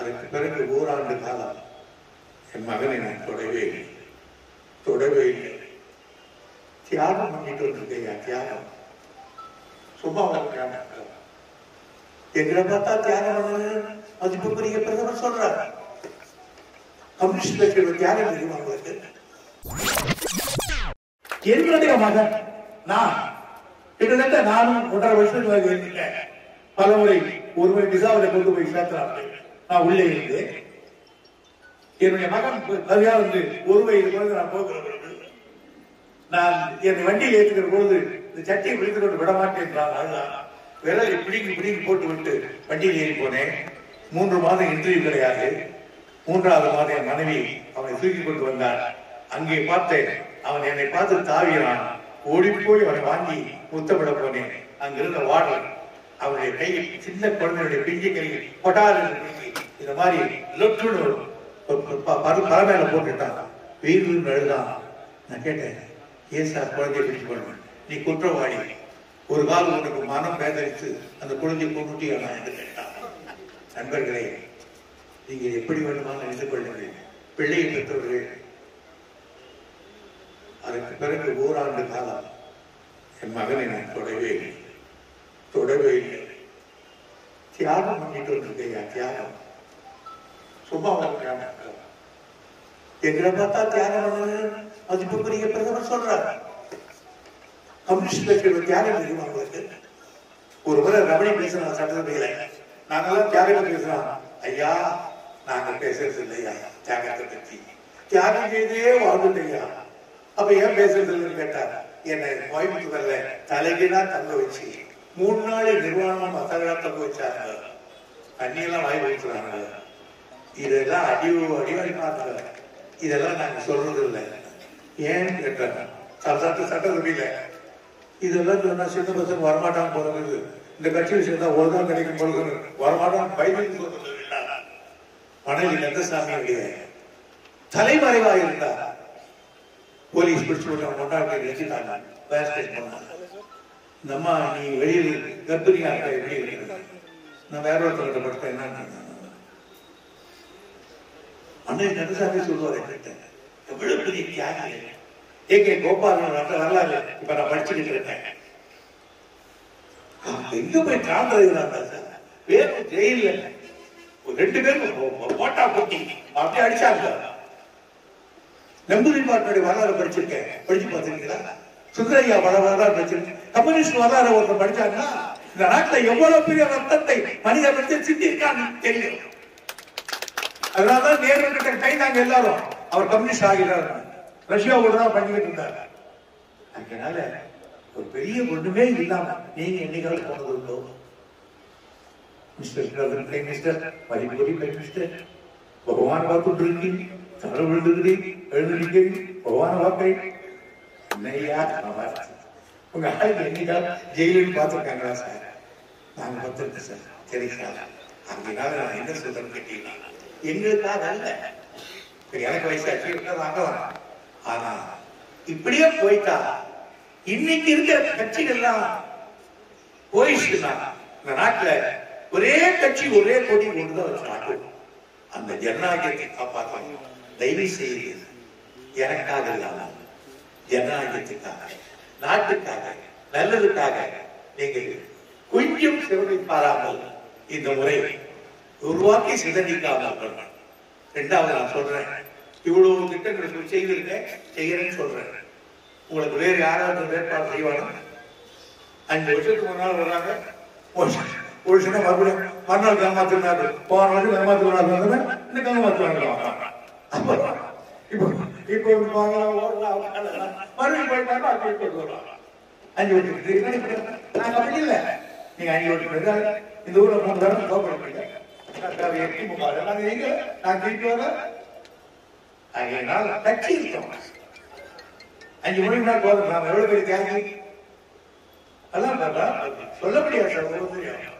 அதற்கு பிறகு ஓராண்டு காலம் என் மகனை நான் தொடவே இல்லை. தியாகம் பண்ணிட்டு வந்திருக்கையா, தியாகம் சும்மா எங்களை பார்த்தா தியாகம் பண்ணு மதிப்புக்குரிய பிரதமர் சொல்றார். கம்யூனிஸ்ட் கட்சியோட தியாகம் தெரியுமா உங்களுக்கு? என்னுடைய மகன் நான் கிட்டத்தட்ட நானும் 1.5 வருஷத்துக்கு இருந்துட்டேன். பலமுறை ஒருமுறை விசாவில் கொண்டு போய் சேர்த்தாங்க. நான் உள்ளே இருந்து என்னுடைய மகன் சரியா வந்து 1 வயது குழந்தை நான் போகிற பொழுது நான் என் வண்டியில் ஏற்றுக்கிற பொழுது இந்த சட்டியை பிடித்து கொண்டு விட மாட்டேன். விரலை பிடிங்கி போட்டு விட்டு வண்டியில் ஏறி போனேன். 3 மாதம் இன்டர்வியூ கிடையாது. 3வது மாதம் என் மனைவி அவனை தூக்கி கொண்டு வந்தார். அங்கே பார்த்தேன், அவன் என்னை பார்த்து தாவினான். ஓடி போய் அவனை வாங்கி முத்தமிட போனேன். அங்கிருந்த வாடல் அவனுடைய கையில் சின்ன குழந்தையுடைய பிஞ்சு கையில் கொட்டாரு இந்த மாதிரி லொட்டுன்னு பரமேல போட்டுட்டான். வீடு எழுதான். நான் கேட்டேன், ஏன் சார் குழந்தைய பிடிச்சு கொள்வேன்? நீ குற்றவாளி. ஒரு காலம் உனக்கு மனம் பேதரித்து அந்த குழந்தையை கொண்டுட்டியா என்று கேட்டான். நண்பர்களே, நீங்கள் எப்படி வேண்டுமானால் நினைத்து கொள்ளுங்கள். பிள்ளையை பெற்றவர்கள். அதற்கு பிறகு ஓராண்டு காலம் என் மகனை நான் தொடவே இல்லை. தியாகம் பண்ணிட்டு வந்திருக்கையா, தியாகம் சும்மா எங்களை பார்த்தா தியாகம் பண்ணு மதிப்புக்குரிய பிரதமர் சொல்றார். கம்யூனிஸ்ட் கட்சியோட தியாகம் தெரியுமா உங்களுக்கு? ஒரு முறை ரமணி பேசுறான் சட்டசபையில. நாங்கெல்லாம் தியாகத்தை பேசுறோம். ஐயா, நாங்க பேசுறது இல்லையா தியாகத்தை பற்றி? தியாகம் செய்தே வாழ்ந்துட்டீங்க. அப்ப ஏன் பேசுறது இல்லைன்னு கேட்டார். என்னை கோயம்புத்தூர்ல தலைகீழா தங்க வச்சு 3 நாள் நிர்வாணமா மசாலா தங்க வச்சாங்க. தண்ணியெல்லாம் வாய் வைக்கிறாங்க. இதெல்லாம் அடிவாடி பார்த்தாங்க. இதெல்லாம் நாங்க சொல்றது இல்லை. ஏன்னு கேட்டாங்க. சட்டசபையில இதெல்லாம் சொன்னா சின்ன பசங்க வரமாட்டான்னு போறது. இந்த கட்சியில் சேர்ந்தா ஒழுங்காக கிடைக்கும் பொழுது வரமாட்டான் பைபிள் சொல்றது. மனைவி கந்தசாமியுடைய தலைமறைவாக இருந்தா போலீஸ் பிடிச்சு கொண்டாடி வச்சுட்டாங்க. இந்த அம்மா நீ வெளியில் கர்ப்பிணியா இருக்க, வெளியில் நான் வேற ஒருத்தர்கிட்ட படுத்தேன். என்ன அன்னை கந்தசாமி சொல்லுவார் என்கிட்ட, எவ்வளவு பெரிய தியாகி ஏகே கோபாலன் வரலாறு இப்ப நான் படிச்சுக்கிட்டு இருக்கேன். எங்க போய் காண்றது வேற ஜெயில 2 பேரும் போட்டா போட்டி அப்படியே அடிச்சாங்க. நம்பூதிரி பாட்டினுடைய வரலாறு படிச்சிருக்கேன். படிச்சு பார்த்துருக்கீங்களா? சுந்தரையா வரலாறு படிச்சிருக்கேன். கம்யூனிஸ்ட் வரலாறு ஒருத்தர் படிச்சாங்கன்னா இந்த நாட்டில் எவ்வளவு பெரிய ரத்தத்தை மனிதர்கள் சிந்திருக்கான்னு தெரியும். அதனாலதான் நேரு கிட்ட கை நாங்க எல்லாரும் அவர் கம்யூனிஸ்ட் ஆகிறார். ரஷ்யாவோட தான் பண்ணிக்கிட்டு இருந்தார். அதனால ஒரு பெரிய ஒண்ணுமே இல்லாம நீங்க என்னைக்காவது போனது உண்டோ? மிஸ்டர் பிரைம் மினிஸ்டர், மதிப்புரி பிரைம் மினிஸ்டர், பகவான் வாக்கு தலை விழுந்துக்கிறீங்க, எழுந்துக்கிறீங்க, பகவான வாக்கை என்னையா உங்க ஆளுக்கு என்னைக்காவது ஜெயிலுன்னு பார்த்துருக்காங்களா சார்? நாங்க பார்த்துருக்கேன் சார். சரி சார், அங்கனால நான் என்ன சொல்றேன்னு கேட்டீங்கன்னா, எங்களுக்காக அல்ல, எனக்கு வயசாச்சு வாங்கலாம். ஆனா இப்படியே போயிட்டா இன்னைக்கு இருக்கிற கட்சிகள்லாம் போயிடுச்சுன்னா இந்த நாட்டுல ஒரே கட்சி ஒரே கொடி கொண்டுதான் வச்சு நாட்டும். அந்த ஜனநாயகத்தை காப்பாற்றாங்க. தயவு செய்து எனக்காக இல்லாம ஜனநாயகத்துக்காக, நாட்டுக்காக, நல்லதுக்காக நீங்கள் கொஞ்சம் சிறுமை பாராமல் இந்த முறை உருவாக்கி சிதறிக்காமல். 2வது நான் சொல்றேன், இவ்வளவு திட்டங்களை செய்யறேன்னு சொல்றேன். உங்களுக்கு வேறு யாராவது வேட்பாளர் செய்வாங்க? 5 வருஷத்துக்கு முன்னால் வர்றாங்க, ஒரு சின்ன மறுபடியும் மறுநாள் ஏமாத்தினாரு, போன வருஷம் ஏமாத்தினாரு, இன்னும் ஏமாத்துவாங்க. இப்போ மறுபடியும் போயிட்டாங்க. 5 வருஷத்துக்கு நாங்க அப்படி இல்லை. நீங்க 5 வருஷத்துக்கு இந்த ஊர்ல 3 தடவை கோபப்படுறீங்க. நான் திருப்பி வர அதனால கட்சி இருக்கோம். 5 மணிக்கு தான் போதும். நாம எவ்வளவு பெரிய தியாகி எல்லாம் சொல்ல முடியாது சார்.